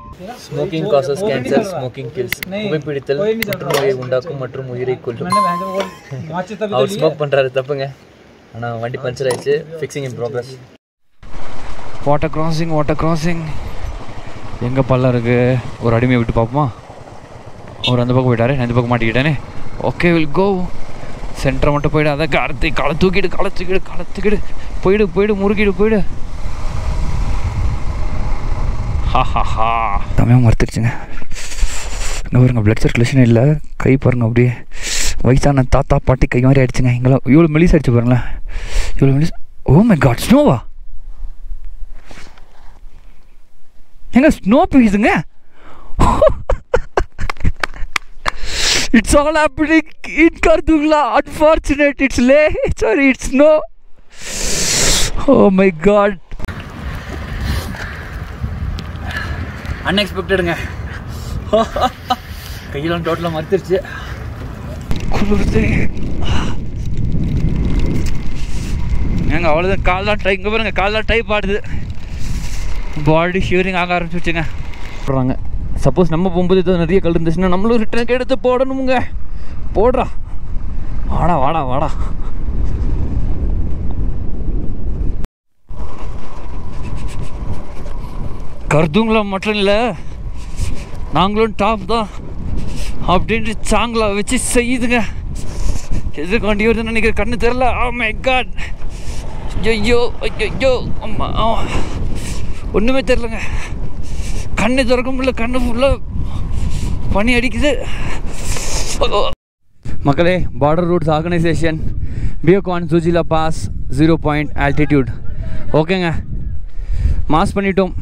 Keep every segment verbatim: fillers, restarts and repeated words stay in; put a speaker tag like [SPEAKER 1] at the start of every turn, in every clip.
[SPEAKER 1] Smoking causes cancer, smoking kills. புகைப்பிடித்தல் புற்றுநோயை உண்டாக்கும் மற்றும் உயிரை கொல்லும். அவர் ஸ்மோக் பண்ணுறாரு தப்புங்க. ஆனால் வண்டி பஞ்சர் ஆயிடுச்சு. Fixing in progress. Water crossing water crossing எங்கே பள்ளம் இருக்குது? ஒரு அடிமையை விட்டு பார்ப்போமா? அவர் அந்த பக்கம் போயிட்டாரு, நான் இந்த பக்கம் மாட்டிக்கிட்டேனே. Okay will go. சென்டரை மட்டும் போயிடு. அதை காலத்தை காலை தூக்கிடு காலை தூக்கிடு காலை தூக்கிடு போயிடு போயிடு முறுக்கிடு போயிடு. ஹா ஹா ஹா தமிழ் மறுத்துருச்சுங்க. இன்னும் பாருங்க பிளட் சர்க்குலேஷன் இல்லை. கை பாருங்க அப்படியே வயசான தாத்தா பாட்டி கை மாதிரி ஆயிடுச்சுங்க. இங்கெல்லாம் இவ்வளோ மெலிஸ் ஆயிடுச்சு பாருங்களேன். இவ்வளோ மெலிஸ். ஓ மை காட் ஸ்னோவா? எங்க ஸ்னோ பெய்யுதுங்க. It's all happening in Kardungla. Unfortunate, it's late. Sorry, it's snow. Oh my God. Unexpectedங்க. கையெல்லாம் டோட்டலாக மறுத்துருச்சு. குளிர்ந்து ஏங்க அவ்வளோதான். கால்லாம் டை இங்கே பாருங்க, கால்லாம் டைப் ஆடுது. பாடி ஷிவரிங் ஆக ஆரம்பிச்சுச்சுங்க. போடுறாங்க. சப்போஸ் நம்ம போகும்போது ஏதோ நிறைய கல் இருந்துச்சுன்னா நம்மளும் ரிட்டர்னுக்கு எடுத்து போடணுமுங்க. போடுறா வாடா வாடா வாடா. கர்துங்களா மட்டும் இல்லை, நாங்களும் டாப் தான் அப்படின்ட்டு சாங்களா வச்சு செய்யுதுங்க. எது கொண்டு வருதுன்னு நினைக்கிற கண்ணு தெரில. Oh my God. ஐயோ ஐயோ அம்மா ஒன்றுமே தெரிலங்க. கண்ணு திறக்க முடியல. கண்ணு ஃபுல்லாக பனி அடிக்குது. மக்களே, பார்டர் ரூட்ஸ் ஆர்கனைசேஷன் பியோகான் Zojila pass zero point altitude. ஓகேங்க, மாஸ் பண்ணிட்டோம்.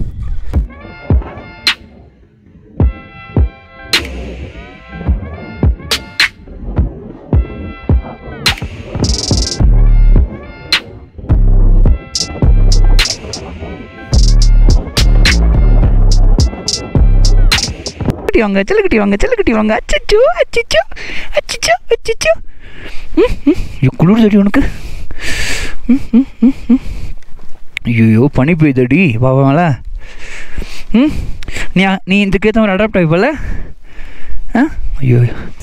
[SPEAKER 1] வாங்க செல்லக்கட்டி வாங்க செல்லக்கட்டி வாங்க. அச்சோ அச்சோ அச்சோ அச்சோ. ம் குளிர் தடி உனக்கு. ம் ம் ம் ஐயோ பனி பெய்தடி பாபாமல. ம் நீ நீ இதுக்கேற்ற மாதிரி அடாப்ட் ஆகிப்பல. ஆ ஐயோ.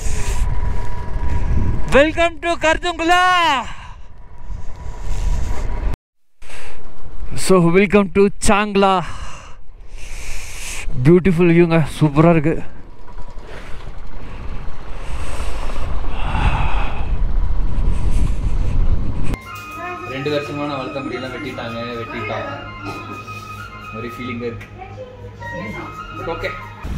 [SPEAKER 1] Welcome to Khardungla. So welcome to Changla. Beautiful வியூங்க, சூப்பராக இருக்கு. ரெண்டு வருஷமான வளர்த்த முடியெல்லாம் வெட்டிட்டாங்க வெட்டிட்டாங்க ஒரு ஃபீலிங் இருக்கு. ஓகே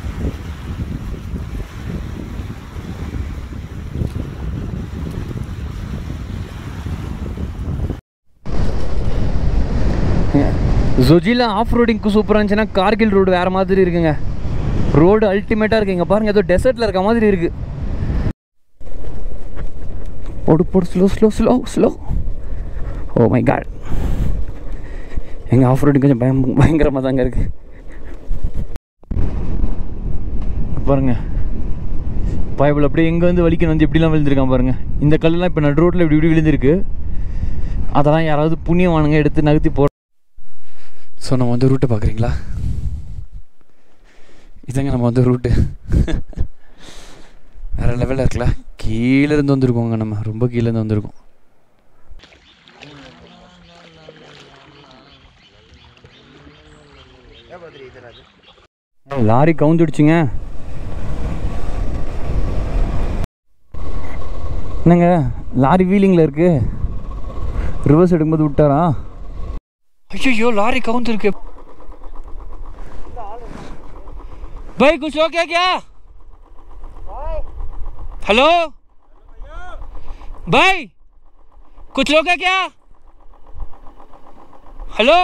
[SPEAKER 1] ஜொஜிலா ஆஃப் ரோடிங்க்கு சூப்பராக இருந்துச்சுன்னா கார்கில் ரோடு வேறு மாதிரி இருக்குங்க. ரோடு அல்டிமேட்டாக இருக்குது. இங்கே பாருங்கள், ஏதோ டெசர்ட்டில் இருக்க மாதிரி இருக்குது. போடு போடு slow slow slow slow. Oh my God. எங்கள் ஆஃப் ரோடிங் கொஞ்சம் பயம் பயங்கரமாக தாங்க இருக்குது. பாருங்கள் பயபிள் அப்படியே எங்கே வந்து வலிக்கணும் வந்து எப்படிலாம் விழுந்திருக்கான் பாருங்கள். இந்த கல்லெலாம் இப்போ நடு ரோட்டில் இப்படி இப்படி விழுந்திருக்கு. அதெல்லாம் யாராவது புண்ணியவானுங்க எடுத்து நகர்த்தி போ. ஸோ நம்ம வந்து ரூட்டை பார்க்குறீங்களா? இதாங்க நம்ம வந்து ரூட்டு. வேறு லெவலில் இருக்குல்ல. கீழேருந்து வந்துருக்கோங்க, நம்ம ரொம்ப கீழேருந்து வந்திருக்கோம். லாரி கவுந்துடுச்சுங்க. என்னங்க லாரி வீலிங்கில் இருக்கு. ரிவர்ஸ் எடுக்கும்போது விட்டாரா? ஐயோ லாரி கவுந்து இருக்கு. भाई कुछ हो गया क्या? हेलो भाई कुछ हो गया क्या? हेलो.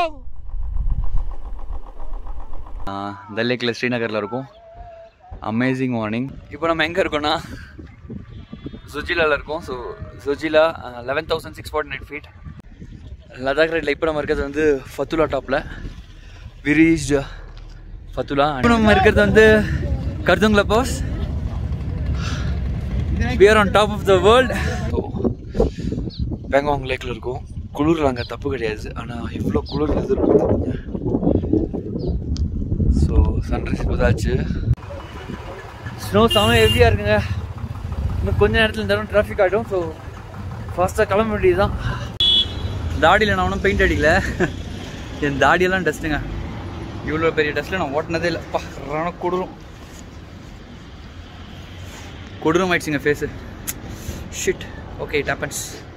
[SPEAKER 1] டல் லேக்கில் ஸ்ரீநகரில் இருக்கும். Amazing morning. இப்போ நம்ம எங்கே இருக்கோம்னா சுஜிலாவில் இருக்கோம். So Zojila eleven thousand six forty nine feet Ladakh ரைடில். இப்போ நம்ம இருக்கிறது வந்து ஃபத்துலா டாப்பில். We reached Fotula. இப்போ நம்ம இருக்கிறது வந்து Khardungla pass. We are on top of the world. Pangong லேக்கில் இருக்கும். குளிர் அங்கே தப்பு கிடையாது, ஆனால் எவ்வளோ குளிர் எதிர்பார்த்தாங்க. ஸோ சன்ரைஸ் போதாச்சு. ஸ்னோ செம ஹெவியாக இருக்குங்க. இன்னும் கொஞ்சம் நேரத்தில் இருந்தாலும் டிராஃபிக் ஆகிடும். ஸோ ஃபாஸ்ட்டாக கிளம்ப வேண்டியது தான். தாடியில் நான் ஒன்றும் பெயிண்ட் அடிக்கல. என் தாடியெல்லாம் டஸ்ட்டுங்க. இவ்வளோ பெரிய டஸ்ட்டில் நான் ஓட்டினதே இல்லை. பா ரான கொடூரம் கொடூரம் ஆயிடுச்சுங்க face. Shit. Okay it happens.